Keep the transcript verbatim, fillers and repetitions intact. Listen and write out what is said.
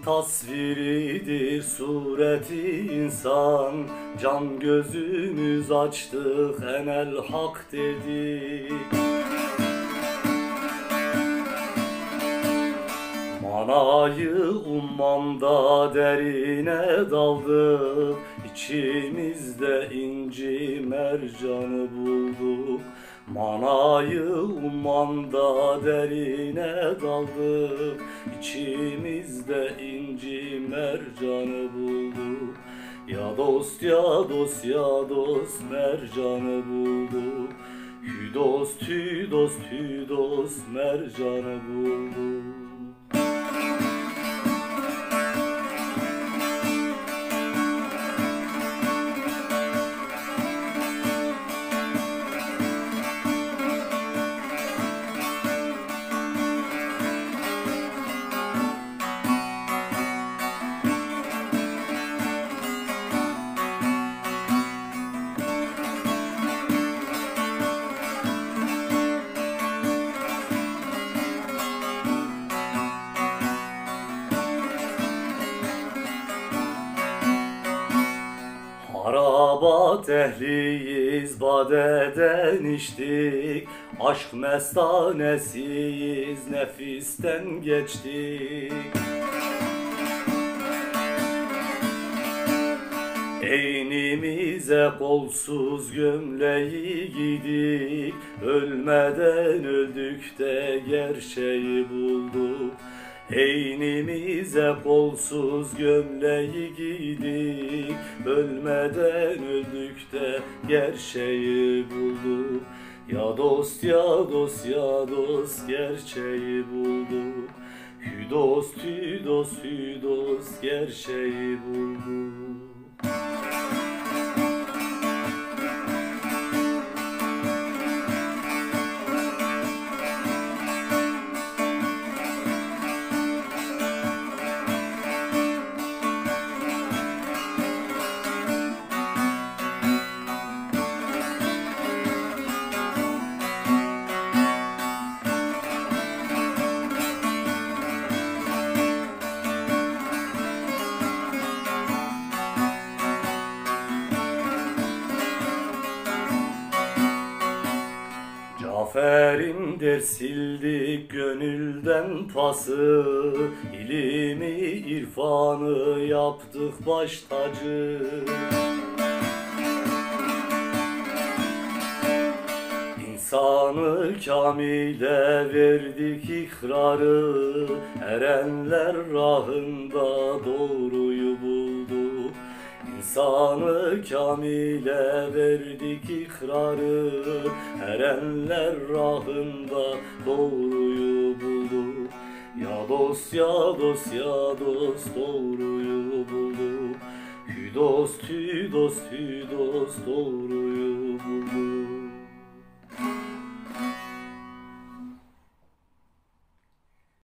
tasviridir sureti insan. Can gözümüz açtık enel hak dedik. Manayı ummanda derine daldık, İçimizde inci mercanı bulduk. Manayı ummanda derine daldık, İçimizde inci mercanı bulduk. Ya dost ya dost ya dost mercanı bulduk. Hü dost hü dost hü dost mercanı bulduk. Harabat ehliyiz, badeden içtik. Aşk mestanesiyiz, nefisten geçtik. Eynimize kolsuz gömleği giydik. Ölmeden öldük de gerçeği bulduk. Eynimize kolsuz gömleği giydik. Ölmeden öldük de gerçeği bulduk. Ya dost ya dost ya dost gerçeği bulduk. Hü dost hü dost hü dost gerçeği bulduk. Cafer'in der sildik gönülden pası. İlimi irfanı yaptık baş tacı. İnsanı kamile verdik ikrarı. Erenler rahında doğruyu bulduk. İnsanı kamile verdik ikrarı. Erenler rahında doğruyu bulduk. Ya dost ya dost ya dost doğruyu bulduk. Hü dost hü dost hü dost doğruyu bulduk.